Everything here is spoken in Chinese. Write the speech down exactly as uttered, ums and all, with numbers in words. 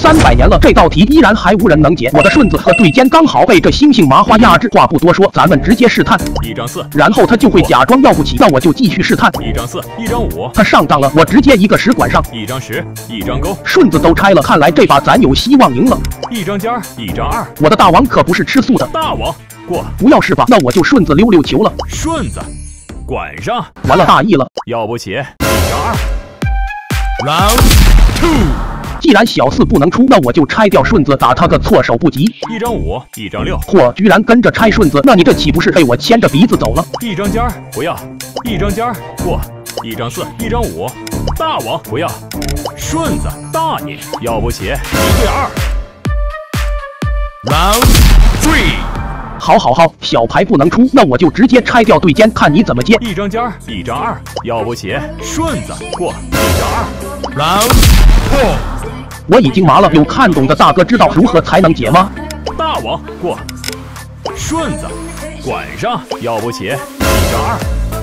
三百年了，这道题依然还无人能解。我的顺子和对尖刚好被这星星麻花压制。话不多说，咱们直接试探。 一张四， 然后他就会假装要不起，那我就继续试探。 一张四，一张五， 他上当了，我直接一个十管上。 一张十，一张勾， 顺子都拆了，看来这把咱有希望赢了。 一张尖儿，一张二， 我的大王可不是吃素的。 大王过， 不要是吧？那我就顺子溜溜球了。 顺子，管上。 完了，大意了， 要不起，一张二。Round two。 既然小四不能出，那我就拆掉顺子，打他个措手不及。 一张五，一张六， 嚯，居然跟着拆顺子，那你这岂不是被我牵着鼻子走了？ 一张尖儿不要，一张尖儿过，一张四，一张五，大王不要，顺子大你，要不起一对二。Round three。 好好好，小牌不能出，那我就直接拆掉对尖，看你怎么接。 一张尖儿，一张二，要不起顺子过，一张二。Round four。 我已经麻了，有看懂的大哥知道如何才能解吗？ 大王过，顺子管上，要不起一张二。